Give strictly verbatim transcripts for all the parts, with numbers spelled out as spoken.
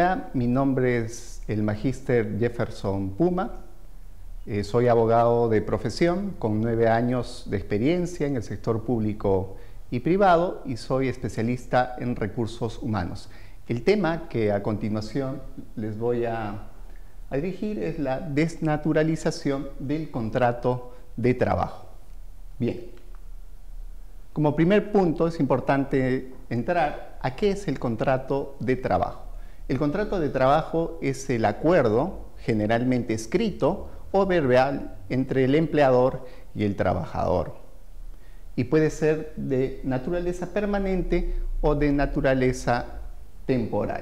Hola, mi nombre es el magíster Jefferson Puma. Eh, soy abogado de profesión con nueve años de experiencia en el sector público y privado y soy especialista en recursos humanos. El tema que a continuación les voy a, a dirigir es la desnaturalización del contrato de trabajo. Bien, como primer punto es importante entrar a qué es el contrato de trabajo. El contrato de trabajo es el acuerdo, generalmente escrito o verbal, entre el empleador y el trabajador. Y puede ser de naturaleza permanente o de naturaleza temporal.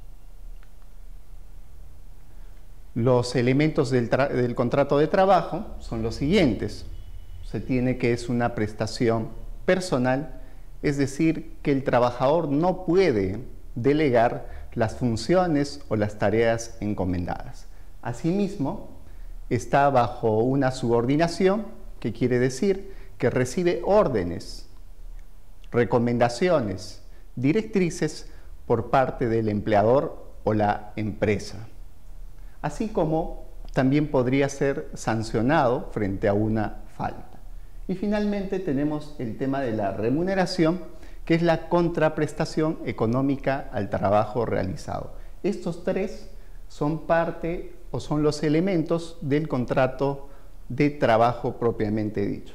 Los elementos del, del contrato de trabajo son los siguientes. Se tiene que es una prestación personal, es decir, que el trabajador no puede delegar las funciones o las tareas encomendadas. Asimismo, está bajo una subordinación, que quiere decir que recibe órdenes, recomendaciones, directrices por parte del empleador o la empresa. Así como también podría ser sancionado frente a una falta. Y finalmente tenemos el tema de la remuneración, que es la contraprestación económica al trabajo realizado. Estos tres son parte o son los elementos del contrato de trabajo propiamente dicho.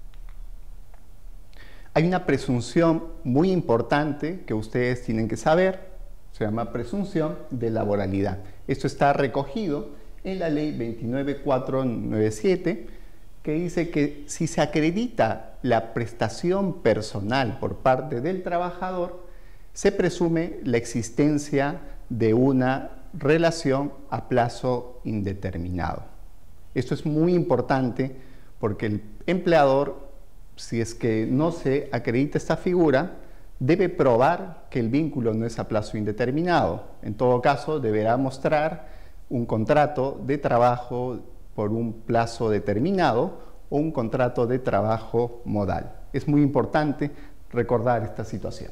Hay una presunción muy importante que ustedes tienen que saber, se llama presunción de laboralidad. Esto está recogido en la ley veintinueve mil cuatrocientos noventa y siete, que dice que si se acredita la prestación personal por parte del trabajador, se presume la existencia de una relación a plazo indeterminado. Esto es muy importante porque el empleador, si es que no se acredita esta figura, debe probar que el vínculo no es a plazo indeterminado. En todo caso, deberá mostrar un contrato de trabajo por un plazo determinado o un contrato de trabajo modal. Es muy importante recordar esta situación.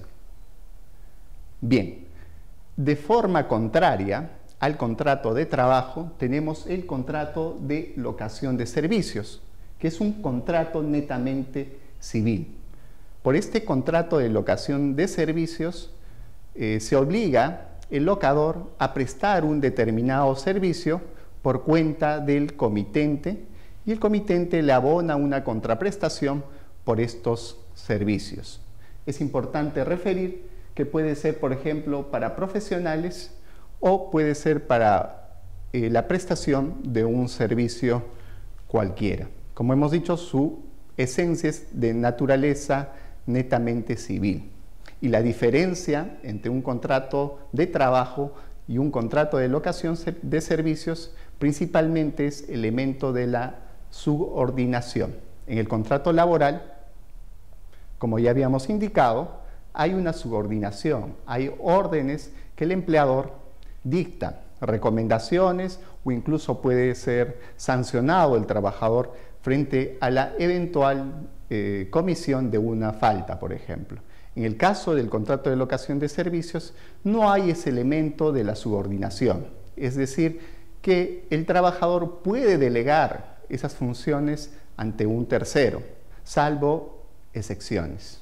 Bien, de forma contraria al contrato de trabajo tenemos el contrato de locación de servicios, que es un contrato netamente civil. Por este contrato de locación de servicios eh, se obliga el locador a prestar un determinado servicio por cuenta del comitente y el comitente le abona una contraprestación por estos servicios. Es importante referir que puede ser, por ejemplo, para profesionales o puede ser para eh, la prestación de un servicio cualquiera. Como hemos dicho, su esencia es de naturaleza netamente civil. Y la diferencia entre un contrato de trabajo y un contrato de locación de servicios principalmente es el elemento de la subordinación. En el contrato laboral, como ya habíamos indicado, hay una subordinación, hay órdenes que el empleador dicta, recomendaciones o incluso puede ser sancionado el trabajador frente a la eventual eh, comisión de una falta, por ejemplo. En el caso del contrato de locación de servicios, no hay ese elemento de la subordinación, es decir, que el trabajador puede delegar esas funciones ante un tercero, salvo excepciones.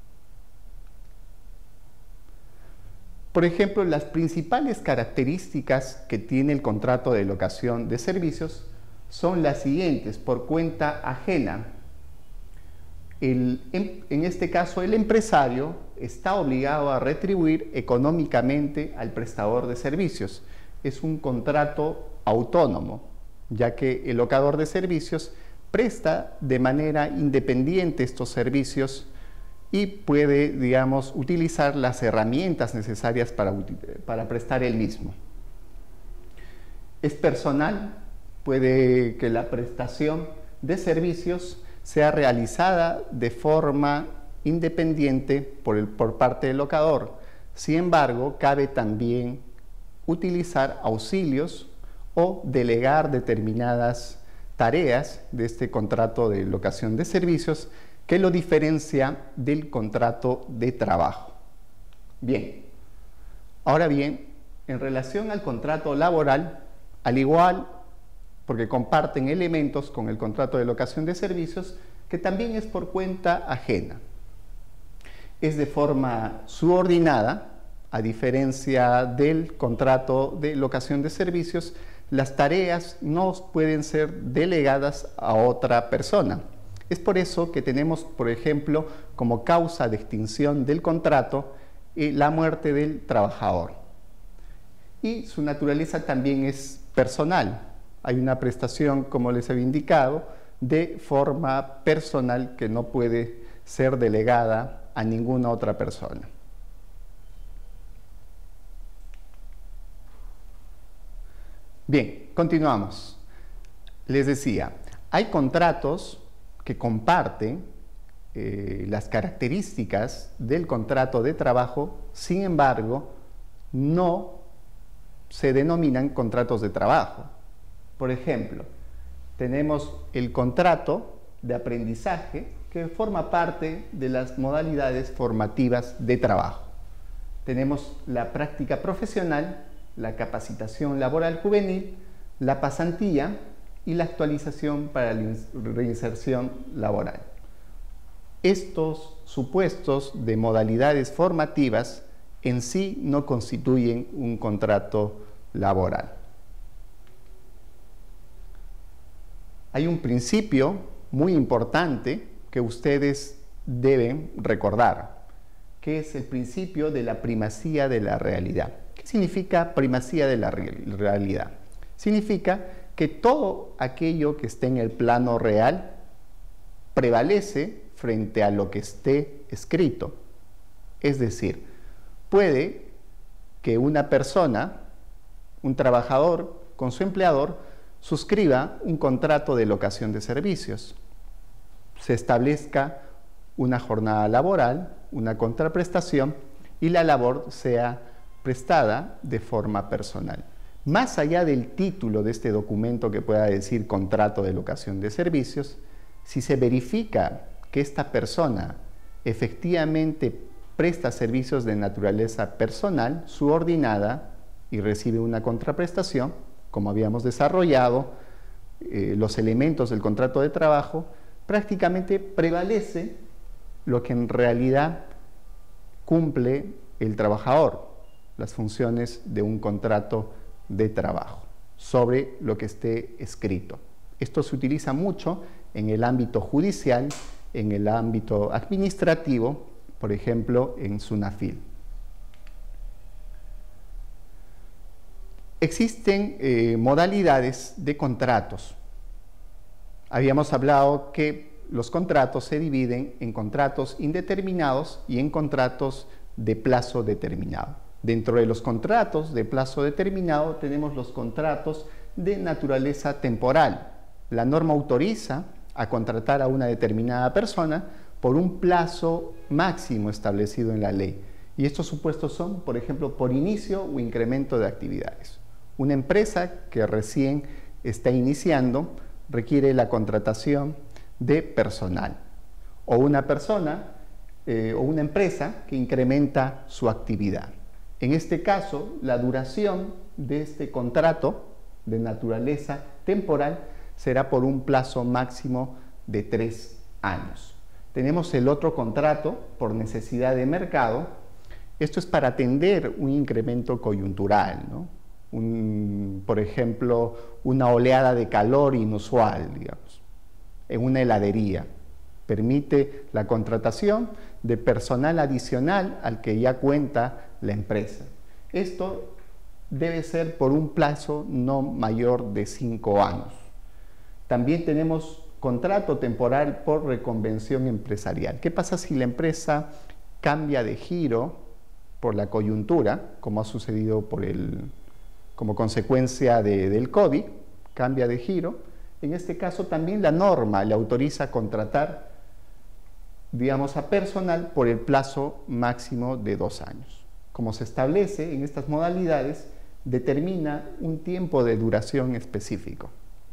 Por ejemplo, las principales características que tiene el contrato de locación de servicios son las siguientes: por cuenta ajena. El, en, en este caso, el empresario está obligado a retribuir económicamente al prestador de servicios. Es un contrato autónomo, ya que el locador de servicios presta de manera independiente estos servicios y puede, digamos, utilizar las herramientas necesarias para, para prestar el mismo. Es personal, puede que la prestación de servicios sea realizada de forma independiente por, el, por parte del locador. Sin embargo, cabe también utilizar auxilios o delegar determinadas tareas de este contrato de locación de servicios que lo diferencia del contrato de trabajo. Bien, ahora bien, en relación al contrato laboral, al igual, porque comparten elementos con el contrato de locación de servicios, que también es por cuenta ajena. Es de forma subordinada, a diferencia del contrato de locación de servicios, las tareas no pueden ser delegadas a otra persona. Es por eso que tenemos, por ejemplo, como causa de extinción del contrato, eh, la muerte del trabajador. Y su naturaleza también es personal. Hay una prestación, como les había indicado, de forma personal que no puede ser delegada a ninguna otra persona. Bien, continuamos. Les decía, hay contratos que comparten eh, las características del contrato de trabajo, sin embargo, no se denominan contratos de trabajo. Por ejemplo, tenemos el contrato de aprendizaje que forma parte de las modalidades formativas de trabajo. Tenemos la práctica profesional, la capacitación laboral juvenil, la pasantía y la actualización para la reinserción laboral. Estos supuestos de modalidades formativas en sí no constituyen un contrato laboral. Hay un principio muy importante que ustedes deben recordar, que es el principio de la primacía de la realidad. ¿Qué significa primacía de la realidad? Significa que todo aquello que esté en el plano real prevalece frente a lo que esté escrito. Es decir, puede que una persona, un trabajador con su empleador, suscriba un contrato de locación de servicios, se establezca una jornada laboral, una contraprestación y la labor sea prestada de forma personal. Más allá del título de este documento que pueda decir contrato de locación de servicios, si se verifica que esta persona efectivamente presta servicios de naturaleza personal, subordinada y recibe una contraprestación, como habíamos desarrollado, eh, los elementos del contrato de trabajo, prácticamente prevalece lo que en realidad cumple el trabajador, las funciones de un contrato de trabajo, sobre lo que esté escrito. Esto se utiliza mucho en el ámbito judicial, en el ámbito administrativo, por ejemplo, en SUNAFIL. Existen eh, modalidades de contratos. Habíamos hablado que los contratos se dividen en contratos indeterminados y en contratos de plazo determinado. Dentro de los contratos de plazo determinado tenemos los contratos de naturaleza temporal. La norma autoriza a contratar a una determinada persona por un plazo máximo establecido en la ley. Y estos supuestos son, por ejemplo, por inicio o incremento de actividades. Una empresa que recién está iniciando requiere la contratación de personal. O una persona eh, o una empresa que incrementa su actividad. En este caso, la duración de este contrato de naturaleza temporal será por un plazo máximo de tres años. Tenemos el otro contrato por necesidad de mercado. Esto es para atender un incremento coyuntural, ¿no? Un, por ejemplo, una oleada de calor inusual, digamos, en una heladería. Permite la contratación de personal adicional al que ya cuenta la empresa. Esto debe ser por un plazo no mayor de cinco años. También tenemos contrato temporal por reconvención empresarial. ¿Qué pasa si la empresa cambia de giro por la coyuntura, como ha sucedido por el, como consecuencia de, del COVID? Cambia de giro. En este caso también la norma le autoriza a contratar, digamos, a personal por el plazo máximo de dos años. Como se establece en estas modalidades, determina un tiempo de duración específico.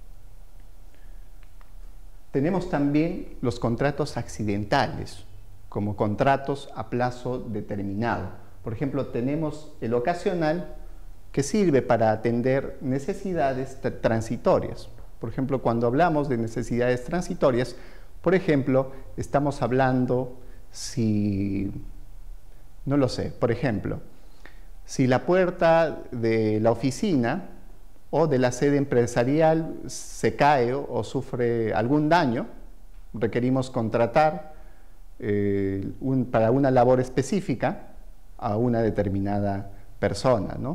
Tenemos también los contratos accidentales, como contratos a plazo determinado. Por ejemplo, tenemos el ocasional que sirve para atender necesidades transitorias. Por ejemplo, cuando hablamos de necesidades transitorias, por ejemplo, estamos hablando si, no lo sé, por ejemplo, si la puerta de la oficina o de la sede empresarial se cae o sufre algún daño, requerimos contratar eh, un, para una labor específica a una determinada persona, ¿no?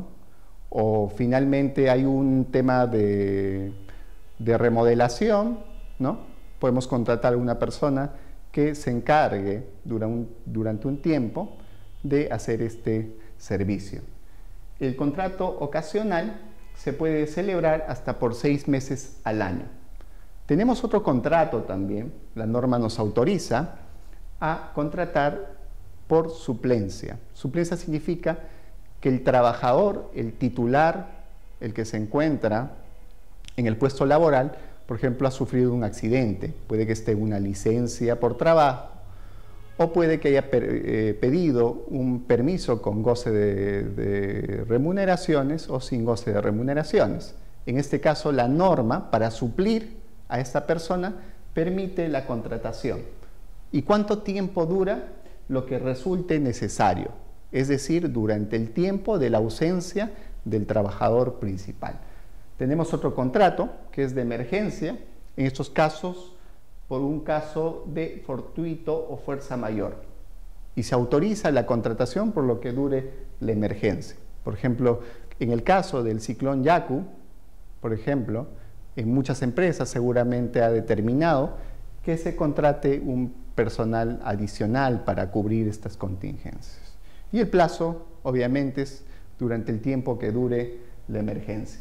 O finalmente hay un tema de, de remodelación, ¿no? Podemos contratar a una persona que se encargue durante un, durante un tiempo de hacer este servicio. El contrato ocasional se puede celebrar hasta por seis meses al año. Tenemos otro contrato también, la norma nos autoriza a contratar por suplencia. Suplencia significa que el trabajador, el titular, el que se encuentra en el puesto laboral, por ejemplo, ha sufrido un accidente, puede que esté en una licencia por trabajo o puede que haya eh, pedido un permiso con goce de, de remuneraciones o sin goce de remuneraciones. En este caso, la norma para suplir a esta persona permite la contratación. ¿Y cuánto tiempo dura? Lo que resulte necesario, es decir, durante el tiempo de la ausencia del trabajador principal. Tenemos otro contrato que es de emergencia, en estos casos por un caso de fortuito o fuerza mayor, y se autoriza la contratación por lo que dure la emergencia. Por ejemplo, en el caso del ciclón Yaku, por ejemplo, en muchas empresas seguramente ha determinado que se contrate un personal adicional para cubrir estas contingencias. Y el plazo, obviamente, es durante el tiempo que dure la emergencia.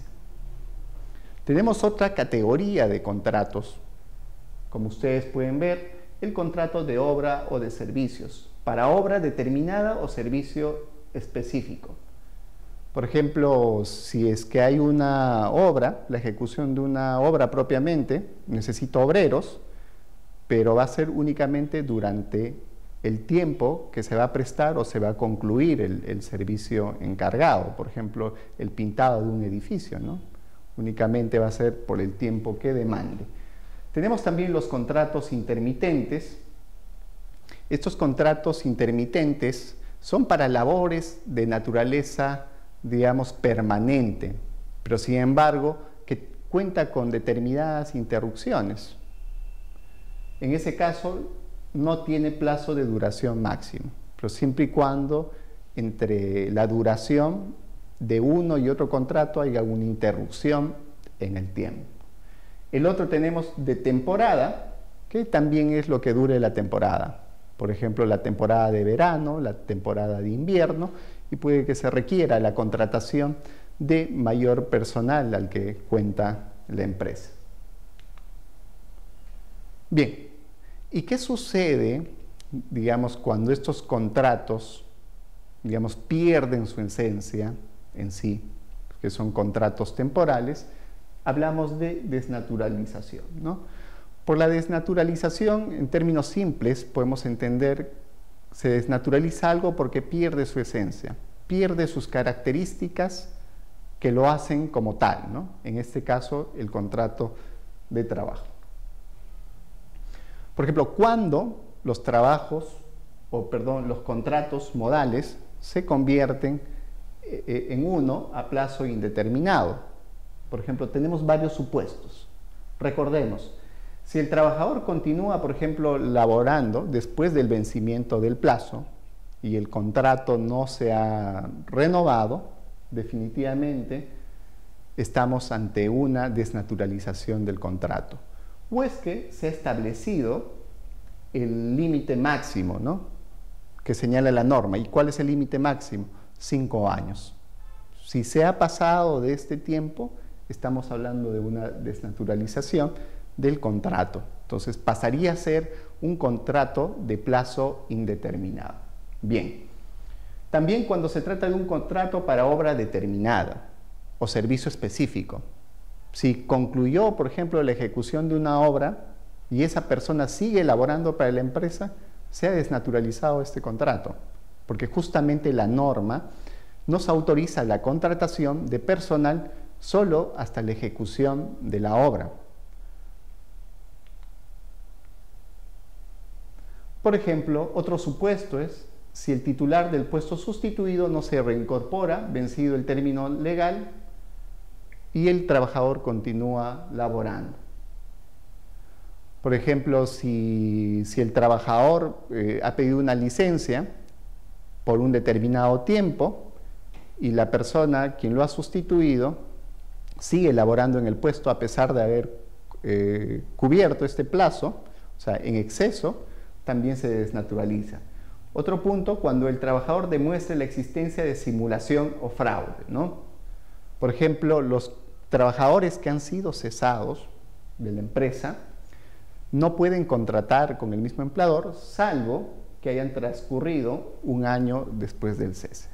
Tenemos otra categoría de contratos, como ustedes pueden ver, el contrato de obra o de servicios, para obra determinada o servicio específico. Por ejemplo, si es que hay una obra, la ejecución de una obra propiamente, necesito obreros, pero va a ser únicamente durante el tiempo que se va a prestar o se va a concluir el, el servicio encargado. Por ejemplo, el pintado de un edificio, ¿no? Únicamente va a ser por el tiempo que demande. Tenemos también los contratos intermitentes. Estos contratos intermitentes son para labores de naturaleza, digamos, permanente, pero sin embargo que cuenta con determinadas interrupciones. En ese caso no tiene plazo de duración máximo, pero siempre y cuando entre la duración de uno y otro contrato haya una interrupción en el tiempo. El otro tenemos de temporada, que también es lo que dure la temporada. Por ejemplo, la temporada de verano, la temporada de invierno, y puede que se requiera la contratación de mayor personal al que cuenta la empresa. Bien, ¿y qué sucede, digamos, cuando estos contratos, digamos, pierden su esencia en sí, que son contratos temporales? Hablamos de desnaturalización, ¿no? Por la desnaturalización, en términos simples, podemos entender se desnaturaliza algo porque pierde su esencia, pierde sus características que lo hacen como tal, ¿no? En este caso, el contrato de trabajo. Por ejemplo, cuando los trabajos, o perdón, los contratos modales se convierten en uno a plazo indeterminado. Por ejemplo, tenemos varios supuestos. Recordemos, si el trabajador continúa, por ejemplo, laborando después del vencimiento del plazo y el contrato no se ha renovado, definitivamente estamos ante una desnaturalización del contrato. O es que se ha establecido el límite máximo, ¿no?, que señala la norma. ¿Y cuál es el límite máximo? Cinco años. Si se ha pasado de este tiempo, estamos hablando de una desnaturalización del contrato. Entonces pasaría a ser un contrato de plazo indeterminado. Bien, también cuando se trata de un contrato para obra determinada o servicio específico, si concluyó, por ejemplo, la ejecución de una obra y esa persona sigue elaborando para la empresa, se ha desnaturalizado este contrato, porque justamente la norma nos autoriza la contratación de personal solo hasta la ejecución de la obra. Por ejemplo, otro supuesto es si el titular del puesto sustituido no se reincorpora, vencido el término legal, y el trabajador continúa laborando. Por ejemplo, si, si el trabajador eh, ha pedido una licencia por un determinado tiempo y la persona, quien lo ha sustituido, sigue laborando en el puesto a pesar de haber eh, cubierto este plazo, o sea, en exceso, también se desnaturaliza. Otro punto, cuando el trabajador demuestre la existencia de simulación o fraude, ¿no? Por ejemplo, los trabajadores que han sido cesados de la empresa no pueden contratar con el mismo empleador, salvo que hayan transcurrido un año después del cese.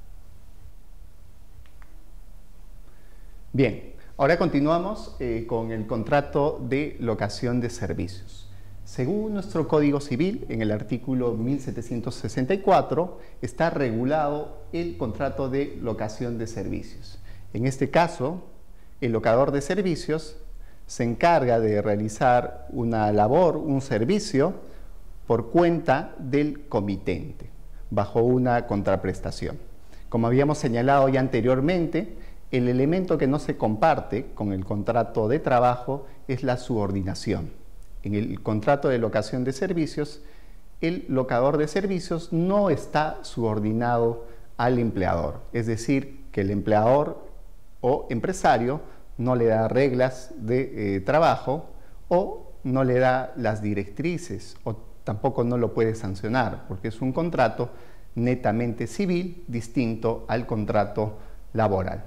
Bien, ahora continuamos eh, con el contrato de locación de servicios. Según nuestro Código Civil, en el artículo mil setecientos sesenta y cuatro, está regulado el contrato de locación de servicios. En este caso, el locador de servicios se encarga de realizar una labor, un servicio, por cuenta del comitente, bajo una contraprestación. Como habíamos señalado ya anteriormente, el elemento que no se comparte con el contrato de trabajo es la subordinación. En el contrato de locación de servicios, el locador de servicios no está subordinado al empleador, es decir, que el empleador o empresario no le da reglas de eh, trabajo o no le da las directrices o tampoco no lo puede sancionar, porque es un contrato netamente civil distinto al contrato laboral.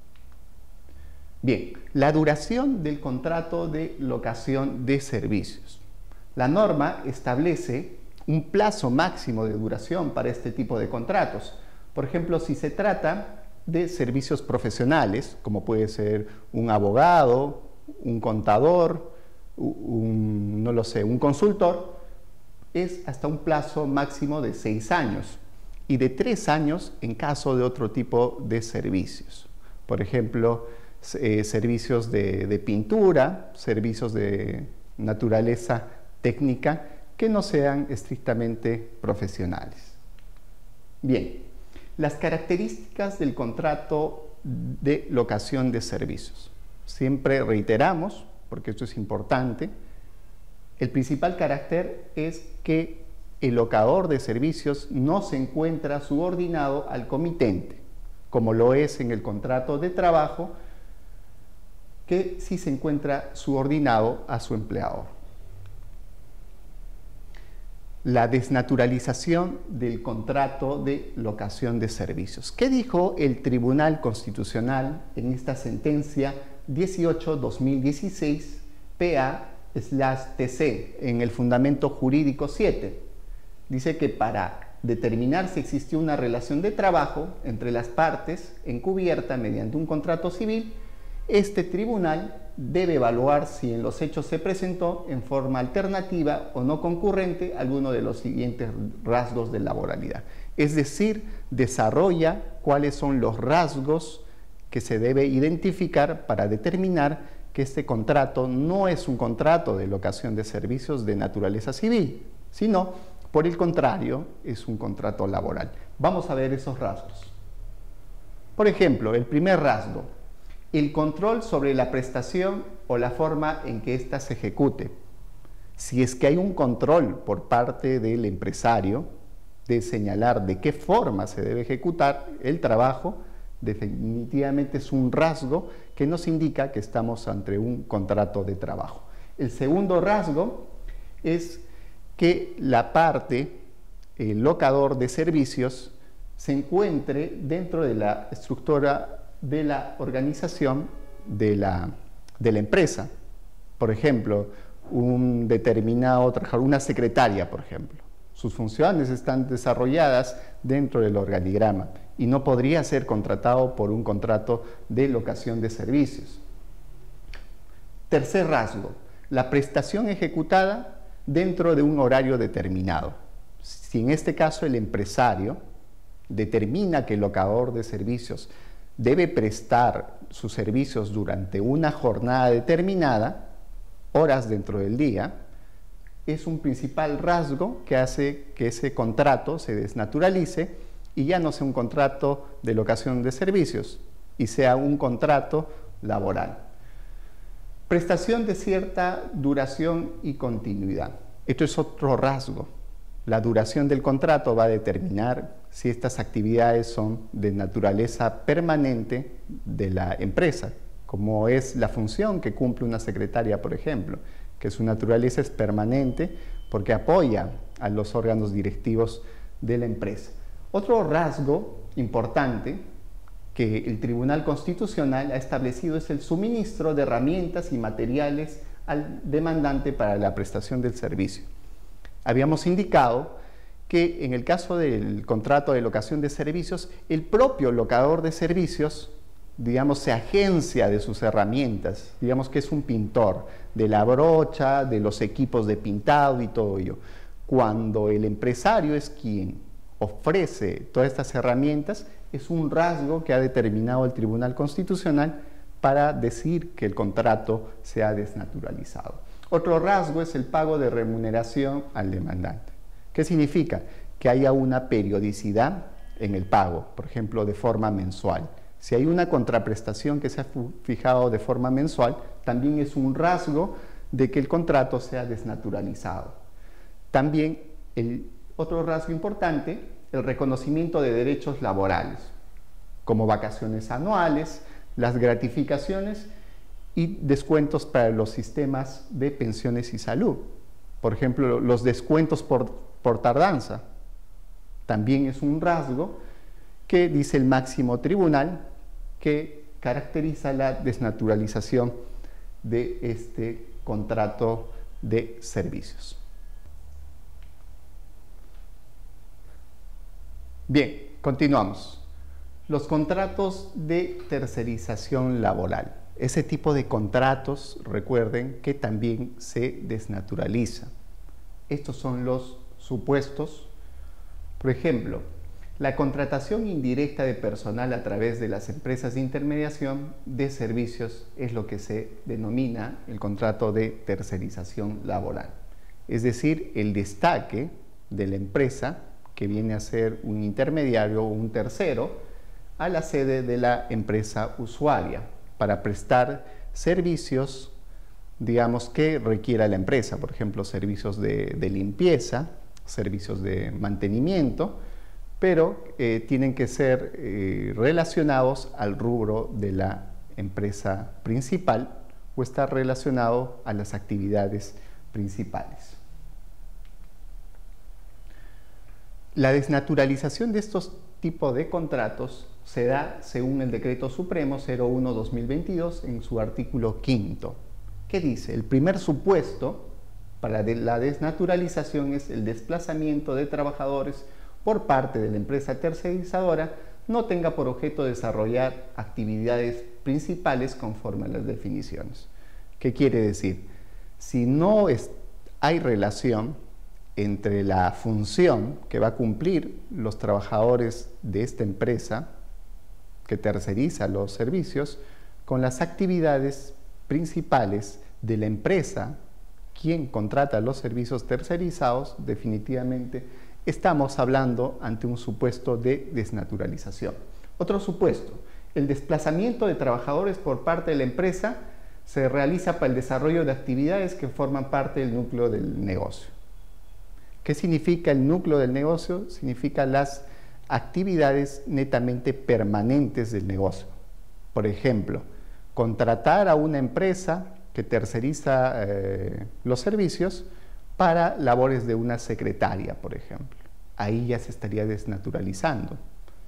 Bien, la duración del contrato de locación de servicios. La norma establece un plazo máximo de duración para este tipo de contratos. Por ejemplo, si se trata de servicios profesionales, como puede ser un abogado, un contador, un, no lo sé, un consultor, es hasta un plazo máximo de seis años y de tres años en caso de otro tipo de servicios. Por ejemplo, Eh, servicios de, de pintura, servicios de naturaleza técnica que no sean estrictamente profesionales. Bien, las características del contrato de locación de servicios. Siempre reiteramos, porque esto es importante, el principal carácter es que el locador de servicios no se encuentra subordinado al comitente, como lo es en el contrato de trabajo, que sí se encuentra subordinado a su empleador. La desnaturalización del contrato de locación de servicios. ¿Qué dijo el Tribunal Constitucional en esta sentencia dieciocho barra dos mil dieciséis P A T C en el fundamento jurídico siete? Dice que para determinar si existió una relación de trabajo entre las partes encubierta mediante un contrato civil, este tribunal debe evaluar si en los hechos se presentó en forma alternativa o no concurrente alguno de los siguientes rasgos de laboralidad. Es decir, desarrolla cuáles son los rasgos que se debe identificar para determinar que este contrato no es un contrato de locación de servicios de naturaleza civil, sino, por el contrario, es un contrato laboral. Vamos a ver esos rasgos. Por ejemplo, el primer rasgo: el control sobre la prestación o la forma en que ésta se ejecute. Si es que hay un control por parte del empresario de señalar de qué forma se debe ejecutar el trabajo, definitivamente es un rasgo que nos indica que estamos ante un contrato de trabajo. El segundo rasgo es que la parte, el locador de servicios, se encuentre dentro de la estructura de la organización de la, de la empresa. Por ejemplo, un determinado trabajador, una secretaria, por ejemplo. Sus funciones están desarrolladas dentro del organigrama y no podría ser contratado por un contrato de locación de servicios. Tercer rasgo: la prestación ejecutada dentro de un horario determinado. Si en este caso el empresario determina que el locador de servicios debe prestar sus servicios durante una jornada determinada, horas dentro del día, es un principal rasgo que hace que ese contrato se desnaturalice y ya no sea un contrato de locación de servicios y sea un contrato laboral. Prestación de cierta duración y continuidad. Esto es otro rasgo. La duración del contrato va a determinar si estas actividades son de naturaleza permanente de la empresa, como es la función que cumple una secretaria, por ejemplo, que su naturaleza es permanente porque apoya a los órganos directivos de la empresa. Otro rasgo importante que el Tribunal Constitucional ha establecido es el suministro de herramientas y materiales al demandante para la prestación del servicio. Habíamos indicado que en el caso del contrato de locación de servicios, el propio locador de servicios, digamos, se agencia de sus herramientas, digamos que es un pintor, de la brocha, de los equipos de pintado y todo ello. Cuando el empresario es quien ofrece todas estas herramientas, es un rasgo que ha determinado el Tribunal Constitucional para decir que el contrato se ha desnaturalizado. Otro rasgo es el pago de remuneración al demandante. ¿Qué significa? Que haya una periodicidad en el pago, por ejemplo, de forma mensual. Si hay una contraprestación que se ha fijado de forma mensual, también es un rasgo de que el contrato sea desnaturalizado. También el otro rasgo importante, el reconocimiento de derechos laborales, como vacaciones anuales, las gratificaciones y descuentos para los sistemas de pensiones y salud. Por ejemplo, los descuentos por, por tardanza. También es un rasgo que dice el máximo tribunal que caracteriza la desnaturalización de este contrato de servicios. Bien, continuamos. Los contratos de tercerización laboral. Ese tipo de contratos, recuerden que también se desnaturaliza. Estos son los supuestos. Por ejemplo, la contratación indirecta de personal a través de las empresas de intermediación de servicios es lo que se denomina el contrato de tercerización laboral. Es decir, el destaque de la empresa, que viene a ser un intermediario o un tercero, a la sede de la empresa usuaria para prestar servicios, digamos, que requiera la empresa, por ejemplo, servicios de, de limpieza, servicios de mantenimiento, pero eh, tienen que ser eh, relacionados al rubro de la empresa principal o estar relacionado a las actividades principales. La desnaturalización de estos tipos de contratos se da según el Decreto Supremo cero uno guión dos mil veintidós en su artículo quinto. ¿Qué dice? El primer supuesto para la desnaturalización es el desplazamiento de trabajadores por parte de la empresa tercerizadora no tenga por objeto desarrollar actividades principales conforme a las definiciones. ¿Qué quiere decir? Si no es, hay relación entre la función que va a cumplir los trabajadores de esta empresa que terceriza los servicios con las actividades principales de la empresa quien contrata los servicios tercerizados, definitivamente estamos hablando ante un supuesto de desnaturalización. Otro supuesto, el desplazamiento de trabajadores por parte de la empresa se realiza para el desarrollo de actividades que forman parte del núcleo del negocio. ¿Qué significa el núcleo del negocio? Significa las actividades netamente permanentes del negocio. Por ejemplo, contratar a una empresa que terceriza eh, los servicios para labores de una secretaria, por ejemplo. Ahí ya se estaría desnaturalizando.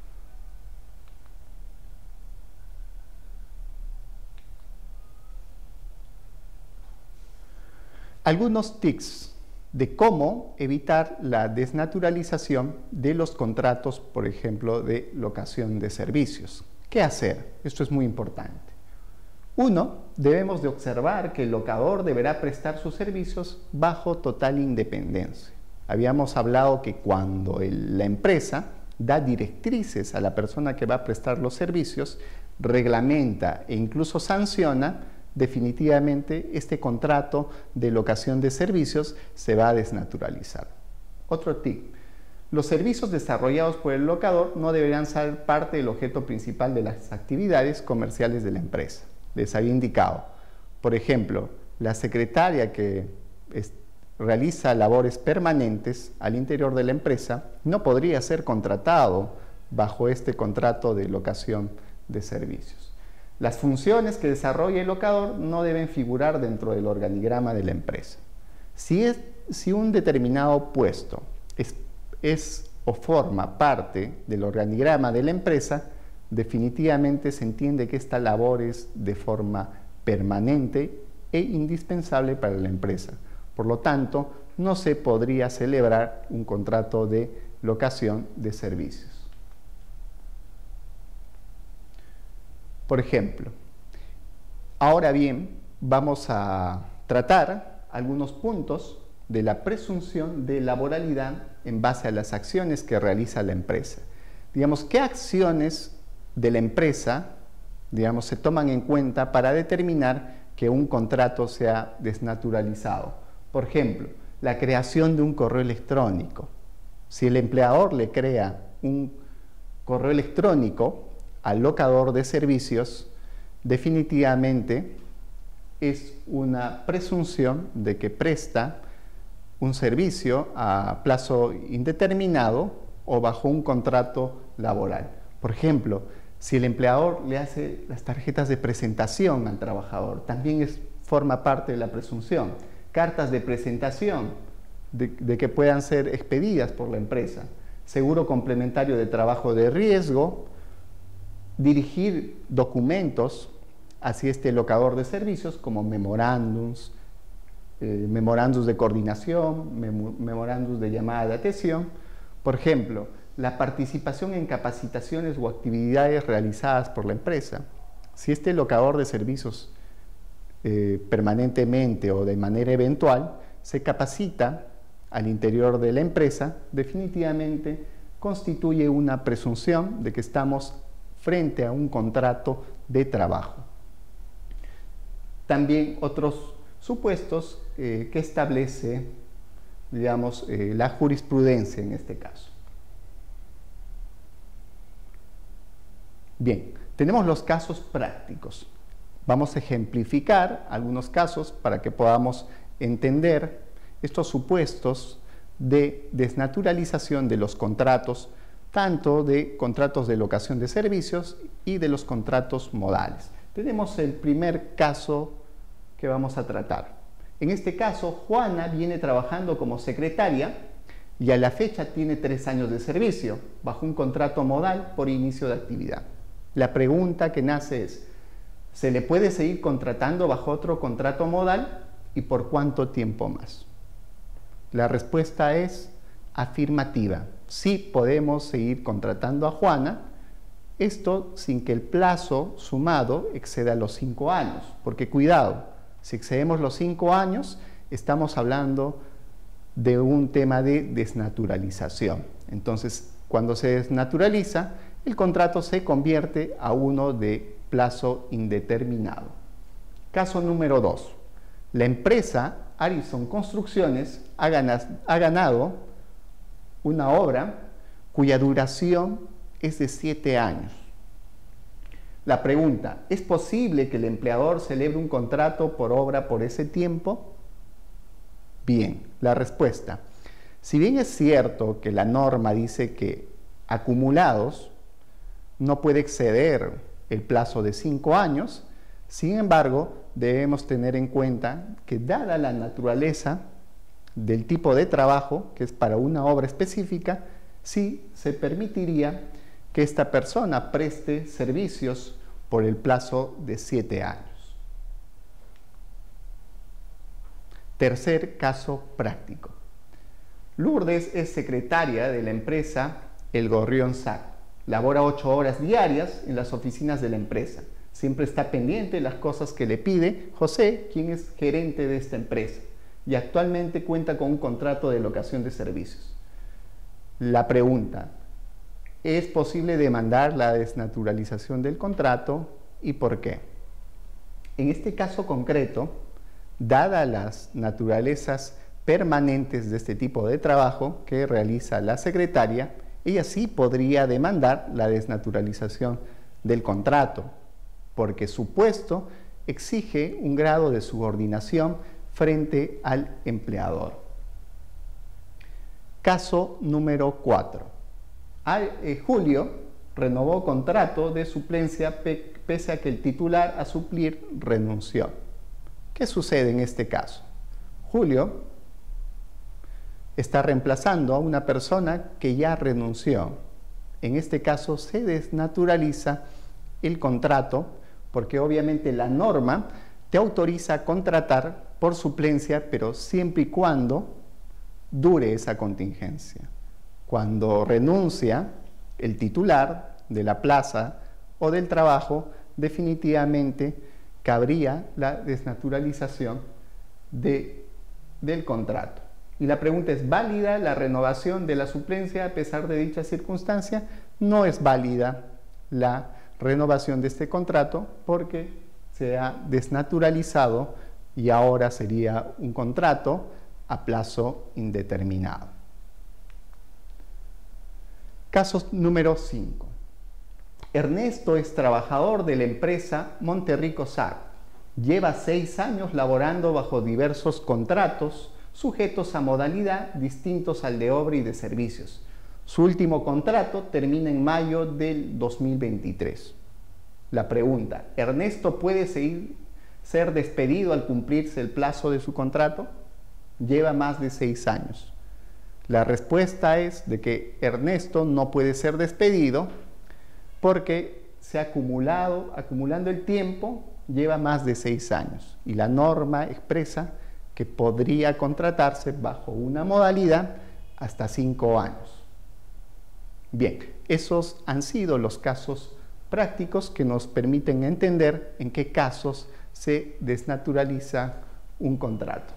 Algunos tips de cómo evitar la desnaturalización de los contratos, por ejemplo, de locación de servicios. ¿Qué hacer? Esto es muy importante. Uno, debemos de observar que el locador deberá prestar sus servicios bajo total independencia. Habíamos hablado que cuando el, la empresa da directrices a la persona que va a prestar los servicios, reglamenta e incluso sanciona, definitivamente este contrato de locación de servicios se va a desnaturalizar. Otro tip: los servicios desarrollados por el locador no deberán ser parte del objeto principal de las actividades comerciales de la empresa. Les había indicado, por ejemplo, la secretaria que es, realiza labores permanentes al interior de la empresa no podría ser contratado bajo este contrato de locación de servicios. Las funciones que desarrolla el locador no deben figurar dentro del organigrama de la empresa. Si, es, si un determinado puesto es, es o forma parte del organigrama de la empresa, definitivamente se entiende que esta labor es de forma permanente e indispensable para la empresa. Por lo tanto, no se podría celebrar un contrato de locación de servicios. Por ejemplo, ahora bien, vamos a tratar algunos puntos de la presunción de laboralidad en base a las acciones que realiza la empresa. Digamos, ¿qué acciones de la empresa, digamos, se toman en cuenta para determinar que un contrato sea desnaturalizado? Por ejemplo, la creación de un correo electrónico. Si el empleador le crea un correo electrónico al locador de servicios, definitivamente es una presunción de que presta un servicio a plazo indeterminado o bajo un contrato laboral. Por ejemplo, si el empleador le hace las tarjetas de presentación al trabajador, también es, forma parte de la presunción. Cartas de presentación de, de que puedan ser expedidas por la empresa. Seguro complementario de trabajo de riesgo, dirigir documentos hacia este locador de servicios como memorándums, eh, memorándums de coordinación, mem memorándums de llamada de atención. Por ejemplo, la participación en capacitaciones o actividades realizadas por la empresa. Si este locador de servicios eh, permanentemente o de manera eventual se capacita al interior de la empresa, definitivamente constituye una presunción de que estamos frente a un contrato de trabajo. También otros supuestos eh, que establece, digamos, eh, la jurisprudencia en este caso. Bien, tenemos los casos prácticos. Vamos a ejemplificar algunos casos para que podamos entender estos supuestos de desnaturalización de los contratos, tanto de contratos de locación de servicios y de los contratos modales. Tenemos el primer caso que vamos a tratar. En este caso, Juana viene trabajando como secretaria y a la fecha tiene tres años de servicio, bajo un contrato modal por inicio de actividad. La pregunta que nace es, ¿se le puede seguir contratando bajo otro contrato modal y por cuánto tiempo más? La respuesta es afirmativa. Sí podemos seguir contratando a Juana, esto sin que el plazo sumado exceda los cinco años, porque cuidado, si excedemos los cinco años, estamos hablando de un tema de desnaturalización. Entonces, cuando se desnaturaliza, el contrato se convierte a uno de plazo indeterminado. Caso número dos. La empresa Harrison Construcciones ha ganado, ha ganado una obra cuya duración es de siete años. La pregunta, ¿es posible que el empleador celebre un contrato por obra por ese tiempo? Bien, la respuesta. Si bien es cierto que la norma dice que acumulados no puede exceder el plazo de cinco años, sin embargo, debemos tener en cuenta que dada la naturaleza del tipo de trabajo, que es para una obra específica, sí se permitiría que esta persona preste servicios por el plazo de siete años. Tercer caso práctico. Lourdes es secretaria de la empresa El Gorrión S A C. Labora ocho horas diarias en las oficinas de la empresa. Siempre está pendiente de las cosas que le pide José, quien es gerente de esta empresa, y actualmente cuenta con un contrato de locación de servicios. La pregunta, es posible demandar la desnaturalización del contrato y por qué. En este caso concreto, dadas las naturalezas permanentes de este tipo de trabajo que realiza la secretaria, ella sí podría demandar la desnaturalización del contrato, porque su puesto exige un grado de subordinación frente al empleador. Caso número cuatro. Julio renovó contrato de suplencia pese a que el titular a suplir renunció. ¿Qué sucede en este caso? Julio está reemplazando a una persona que ya renunció. En este caso se desnaturaliza el contrato porque obviamente la norma te autoriza a contratar por suplencia, pero siempre y cuando dure esa contingencia. Cuando renuncia el titular de la plaza o del trabajo, definitivamente cabría la desnaturalización de, del contrato. Y la pregunta es, ¿válida la renovación de la suplencia a pesar de dicha circunstancia? No es válida la renovación de este contrato porque se ha desnaturalizado y ahora sería un contrato a plazo indeterminado. Caso número cinco. Ernesto es trabajador de la empresa Monterrico S A R. Lleva seis años laborando bajo diversos contratos sujetos a modalidad distintos al de obra y de servicios. Su último contrato termina en mayo del dos mil veintitrés. La pregunta, ¿Ernesto puede seguir, ser despedido al cumplirse el plazo de su contrato? Lleva más de seis años. La respuesta es de que Ernesto no puede ser despedido porque se ha acumulado, acumulando el tiempo, lleva más de seis años. Y la norma expresa que podría contratarse bajo una modalidad hasta cinco años. Bien, esos han sido los casos prácticos que nos permiten entender en qué casos se desnaturaliza un contrato.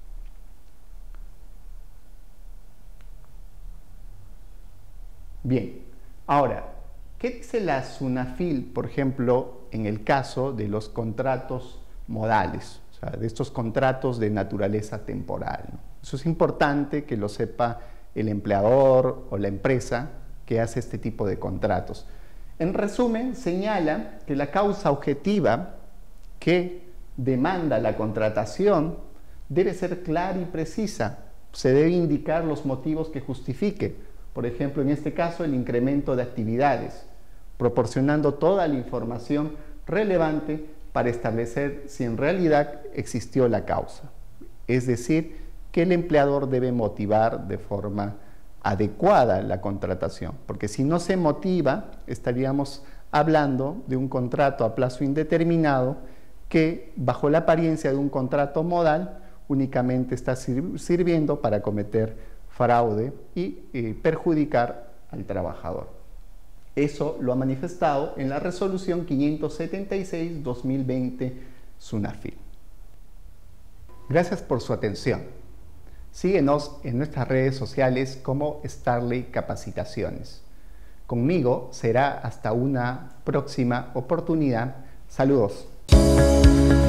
Bien, ahora, ¿qué dice la SUNAFIL, por ejemplo, en el caso de los contratos modales? O sea, de estos contratos de naturaleza temporal, ¿no? Eso es importante que lo sepa el empleador o la empresa que hace este tipo de contratos. En resumen, señala que la causa objetiva que demanda la contratación debe ser clara y precisa. Se debe indicar los motivos que justifique. Por ejemplo, en este caso, el incremento de actividades, proporcionando toda la información relevante para establecer si en realidad existió la causa. Es decir, que el empleador debe motivar de forma adecuada la contratación, porque si no se motiva, estaríamos hablando de un contrato a plazo indeterminado que, bajo la apariencia de un contrato modal, únicamente está sir- sirviendo para cometer fraude y eh, perjudicar al trabajador. Eso lo ha manifestado en la resolución quinientos setenta y seis guión dos mil veinte SUNAFIL. Gracias por su atención. Síguenos en nuestras redes sociales como Starley Capacitaciones. Conmigo será hasta una próxima oportunidad. Saludos.